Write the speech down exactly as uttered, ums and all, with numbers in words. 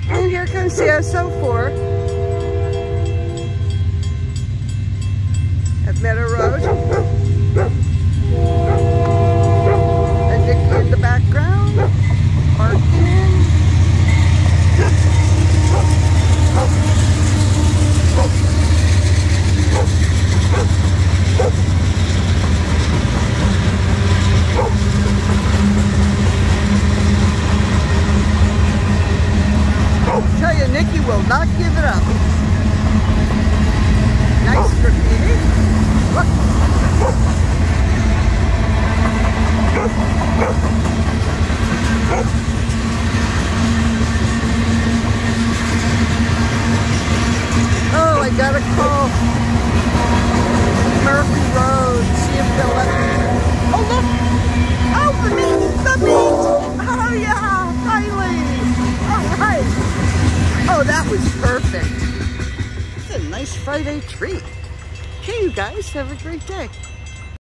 And here comes C S O four at Meadow Road. And Nicky in the background, parking. I tell you, Nicky will not give it up. Nice graffiti. Look. Oh, I gotta call Murphy Road, see if they'll let me. Oh, look! Oh, the meat! The meat! Oh, yeah! Finally! All right! Oh, that was perfect. It's a nice Friday treat. Okay, you guys, have a great day.